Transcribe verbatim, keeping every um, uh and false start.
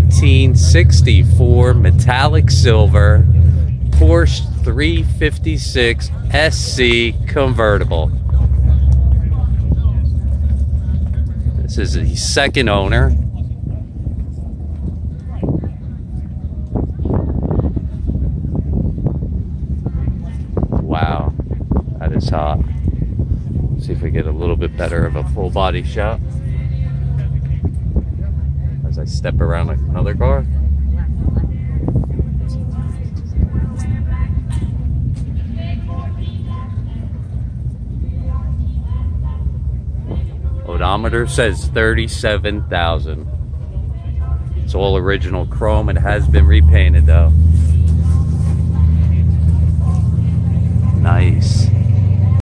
nineteen sixty-four metallic silver Porsche three fifty-six S C convertible. This is the second owner. Wow, that is hot. See if we get a little bit better of a full body shot as I step around another car. Odometer says thirty-seven thousand. It's all original chrome. It has been repainted though. Nice.